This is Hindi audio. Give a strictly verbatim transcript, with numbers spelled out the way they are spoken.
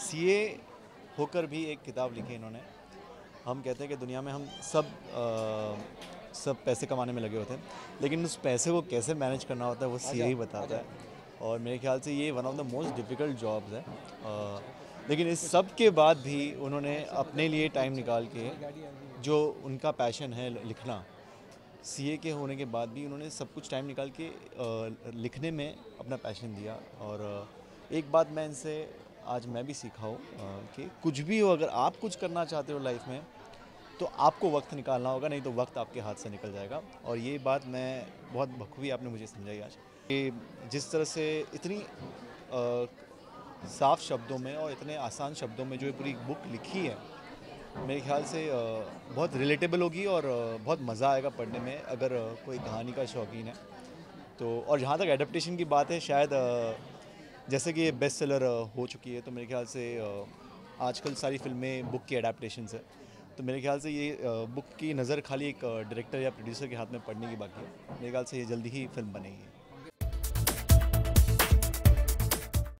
सीए होकर भी एक किताब लिखी इन्होंने। हम कहते हैं कि दुनिया में हम सब आ, सब पैसे कमाने में लगे होते हैं, लेकिन उस पैसे को कैसे मैनेज करना होता है वो सीए ही बताता है। और मेरे ख्याल से ये one of the most difficult jobs है। आ, लेकिन इस सब के बाद भी उन्होंने अपने लिए टाइम निकाल के, जो उनका पैशन है लिखना, सीए के होने के बाद भी उन्होंने सब कुछ टाइम निकाल के आ, लिखने में अपना पैशन दिया। और आ, एक बात मैं इनसे आज मैं भी सीखा हूँ कि कुछ भी हो, अगर आप कुछ करना चाहते हो लाइफ में तो आपको वक्त निकालना होगा, नहीं तो वक्त आपके हाथ से निकल जाएगा। और ये बात मैं बहुत बखूबी आपने मुझे समझाई आज कि जिस तरह से इतनी आ, साफ शब्दों में और इतने आसान शब्दों में जो ये पूरी बुक लिखी है, मेरे ख्याल से आ, बहुत रिलेटेबल होगी और आ, बहुत मज़ा आएगा पढ़ने में अगर आ, कोई कहानी का शौकीन है तो। और जहाँ तक एडेप्टेशन की बात है, शायद आ, जैसे कि ये बेस्ट सेलर हो चुकी है, तो मेरे ख्याल से आजकल सारी फिल्में बुक की एडेप्टेशंस है। तो मेरे ख्याल से ये बुक की नज़र खाली एक डायरेक्टर या प्रोड्यूसर के हाथ में पड़ने की बाकी है। मेरे ख्याल से ये जल्दी ही फिल्म बनेगी।